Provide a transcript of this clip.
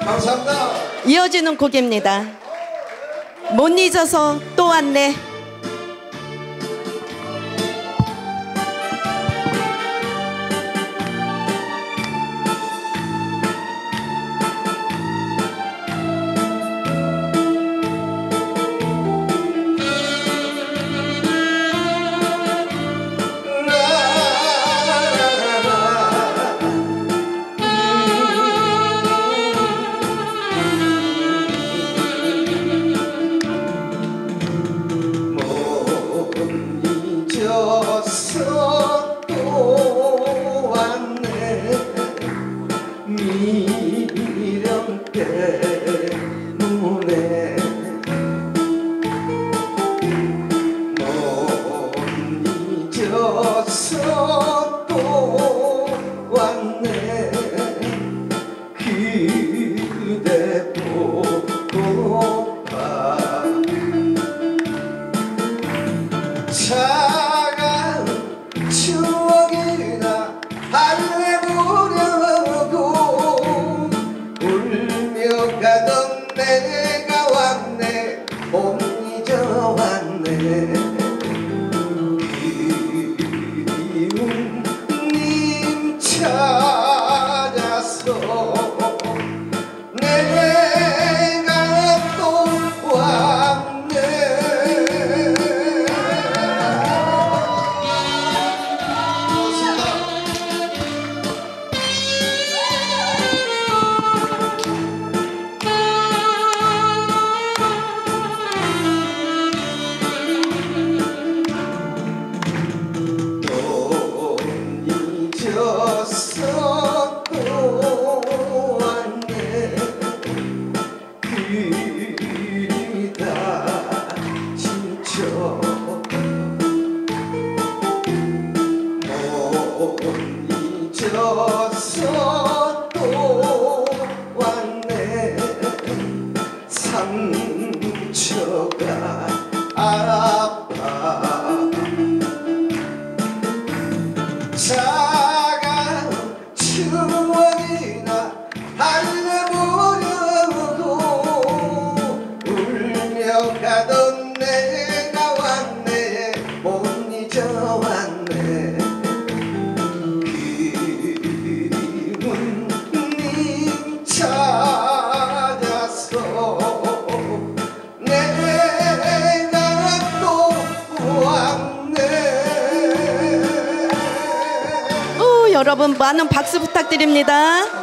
감사합니다. 이어지는 곡입니다. 못 잊어서 또 왔네. 잊어서 또 왔네. 미련 때문에 못 잊어서 또 왔네. 그대 보고파 차가운 추억이나 달래보려고 울며 가던 내가 왔네. 못 잊어왔네. 그리운 님 찾아서 내가 또 왔네. 잊어서 또 왔네. 그리다 지쳐 못 잊어서 또 왔네. 상처가 아파 차가운 추억이나 달래보려고 울며 가던 내가 왔네. 못 잊어왔네. 그리운 님 찾아서 내가 또 왔네. 여러분 많은 박수 부탁드립니다.